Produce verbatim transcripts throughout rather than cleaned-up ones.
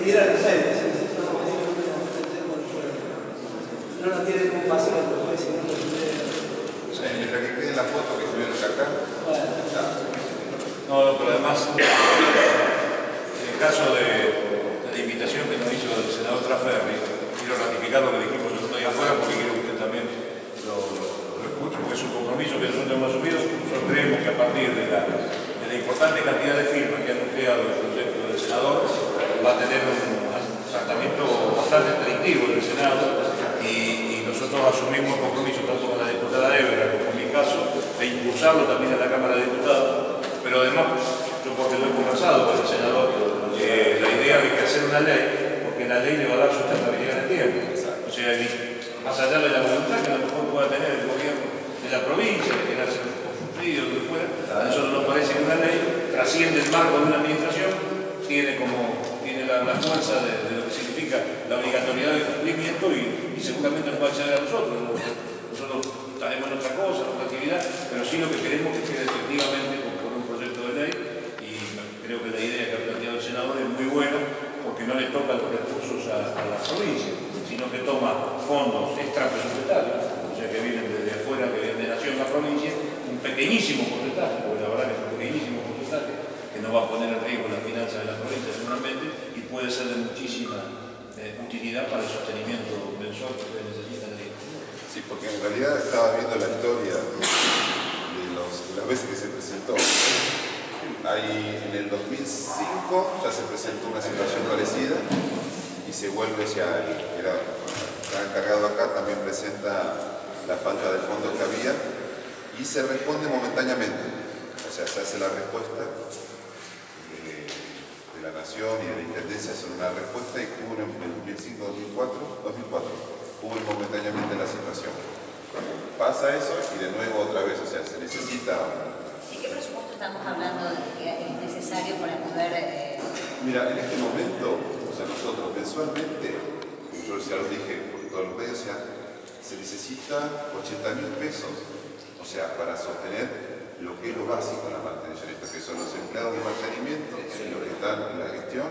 tira el rey, no nos tiene como pasar el juez, sino que mientras que quede la foto que estuvieron acá. bueno. No, no, pero además, en el caso de, de la invitación que nos hizo el senador Traferri, quiero ratificar lo que dijimos el otro día afuera, porque quiero que usted también lo, lo, lo escuche, porque es un compromiso que nosotros hemos asumido. Nosotros creemos que a partir de la, de la importante cantidad de firmas que ha nucleado el proyecto del senador, va a tener un tratamiento bastante restrictivo en el Senado, y, y nosotros asumimos el compromiso tanto con la diputada Évora como en mi caso, de impulsarlo también en la Cámara de Diputados. Pero además, yo porque lo he conversado con el senador, eh, la idea de que hacer una ley, porque la ley le va a dar sustentabilidad en el tiempo. O sea, más allá de la voluntad que a lo mejor pueda tener el gobierno de la provincia, de querer hacer un construido, lo que fuera, a nosotros nos parece que una ley trasciende el marco de una administración, tiene como tiene la, la fuerza de, de lo que significa la obligatoriedad de cumplimiento y, y seguramente nos va a acceder a nosotros. Nosotros estaremos en otra cosa, en otra actividad, pero sí lo que queremos es que quede efectivamente ley, y creo que la idea que ha planteado el senador es muy buena porque no le toca los recursos a, a la provincia, sino que toma fondos extrapresupuestarios, o sea que vienen desde afuera, que vienen de nación a la provincia, un pequeñísimo porcentaje, porque la verdad que es un pequeñísimo porcentaje que no va a poner en riesgo las finanzas de la provincia seguramente, y puede ser de muchísima eh, utilidad para el sostenimiento mensual que ustedes necesitan de ello. Sí, porque en realidad estaba viendo la historia de, los, de las veces que se presentó. Ahí en el dos mil cinco ya se presentó una situación parecida y se vuelve hacia el que era está encargado acá, también presenta la falta de fondos que había y se responde momentáneamente, o sea, se hace la respuesta de, de la Nación y de la Intendencia, hace una respuesta y cubren en el dos mil cinco dos mil cuatro cubren momentáneamente la situación. Pasa eso y de nuevo otra vez, o sea, se necesita. ¿De qué presupuesto estamos hablando de que es necesario para poder...? Eh... Mira, en este momento, o sea, nosotros mensualmente, yo ya lo dije por todos los medios, o sea, se necesita ochenta mil pesos, o sea, para sostener lo que es lo básico en la mantención, esto que son los empleados de mantenimiento, los que están en la gestión,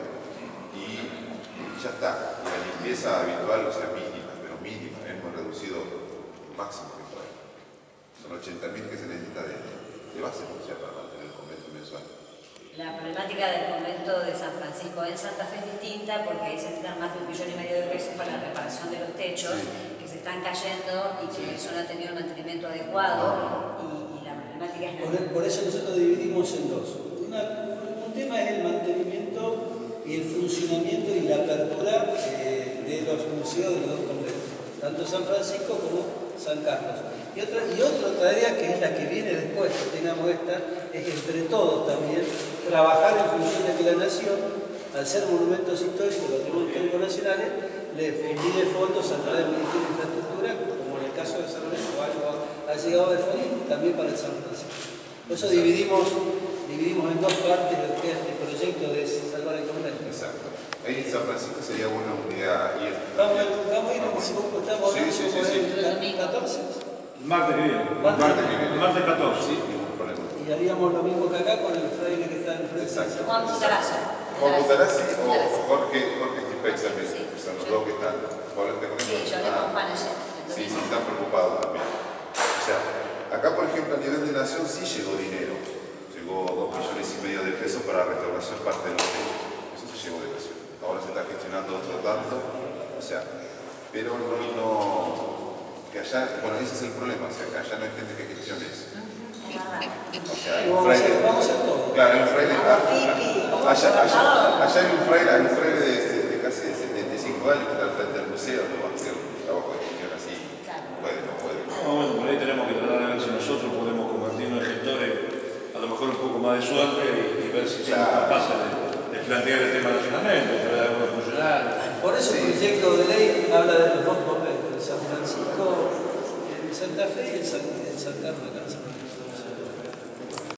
y ya está. Y la limpieza habitual, o sea, mínima, pero mínima, hemos reducido el máximo que puede. Son ochenta mil que se necesita de, de base, o sea, para mantener el convento mensual. La problemática del convento de San Francisco en Santa Fe es distinta porque ahí se necesitan más de un millón y medio de pesos para la reparación de los techos, sí, que se están cayendo y que eso no ha tenido un mantenimiento adecuado, y, y la problemática es... Por, por eso nosotros dividimos en dos. Una, un tema es el mantenimiento y el funcionamiento y la apertura eh, de los museos de los dos conventos, tanto San Francisco como San Carlos. Y otra, y otra área que es la que viene después, que tengamos esta, es entre todos también trabajar en función de que la nación, al ser monumentos históricos, patrimonios históricos nacionales, les pide fondos a través del Ministerio de Infraestructura, como en el caso de San Lorenzo, algo ha llegado de fondos también para el San Francisco. Por eso dividimos, dividimos en dos partes lo que es este proyecto de salvar el convento. Exacto. Ahí en San Francisco sería buena unidad. Y el... Vamos, vamos a ir, si vos estamos sí, sí, sí, sí. el catorce. Martes que viene. Martes que viene. Martes catorce. Sí, ningún problema. Y haríamos lo mismo que acá con el fraile que está en frente. Exacto. Juan Butarazo. Juan Butarazo o Jorge, Jorge Stipex también. Sí. Son los dos que están. ¿Hablaste con ellos? Sí, yo hablé con Juan ayer. Sí, sí, están preocupados también. O sea, acá por ejemplo a nivel de nación sí llegó dinero. Llegó dos millones y medio de pesos para restauración parte de los techos. Eso sí llegó de nación. Ahora se está gestionando otro tanto. O sea, pero no, no que allá, bueno, ese es el problema, o sea, que allá no hay gente que gestione eso. O sea, hay un fraile. Vamos a hacer todo. Claro, hay un fraile. Allá, allá, allá hay un fraile, hay un fraile de, de, de casi setenta y cinco años que está al frente del museo, no va a hacer un trabajo de gestión así. Puede, no puede. No, bueno, por ahí tenemos que tratar de ver si nosotros podemos convertirnos en gestores, a lo mejor un poco más de suerte, y, y ver si somos capaces de, de plantear el tema nacionalmente, de ver algunos funcionarios. Por eso el proyecto de ley habla de los dos conventos, el San Francisco en Santa Fe y el San, el San Carlos acá en San Francisco.